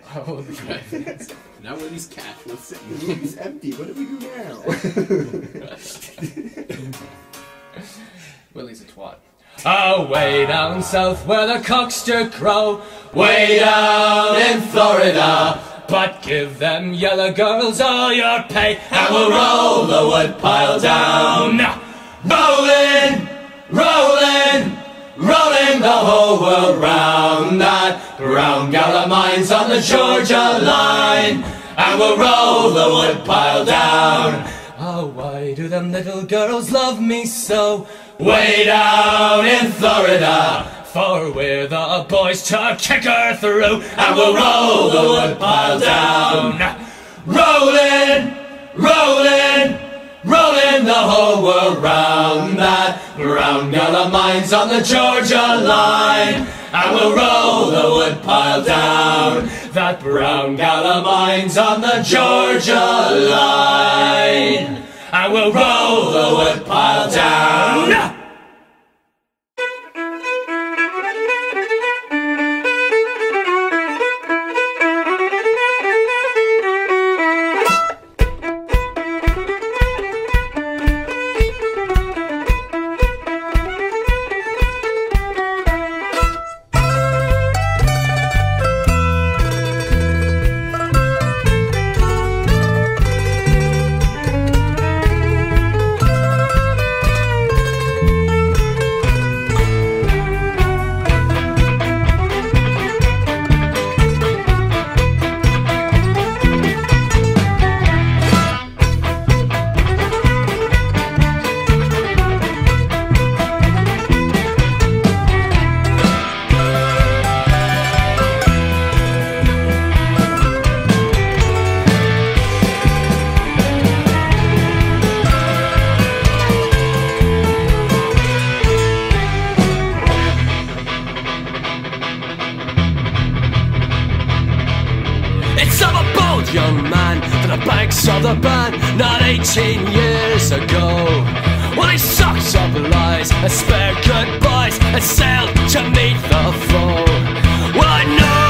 How old are you? Now Willie's cat. Let's sit. The room's empty. What do we do now? Willie's a twat. Oh, way down south where the cocks do crow, way down in Florida. But give them yellow girls all your pay, and we'll roll the woodpile down. Rolling, rolling, rolling the whole world round. That brown gal of mine's on the Georgia line, and we'll roll the woodpile down. Oh, why do them little girls love me so? Way down in Florida, for we're the boys to kick her through, and we'll roll the woodpile down. Rolling, rolling, rolling the whole world round. That brown gal of mine's on the Georgia line, and we'll roll the woodpile down. That brown gal of mine's on the Georgia line, and we'll roll the woodpile down. Young man for the banks of the band not 18 years ago. Well, he sucked up lies and spared goodbyes and sailed to meet the foe. Well, I know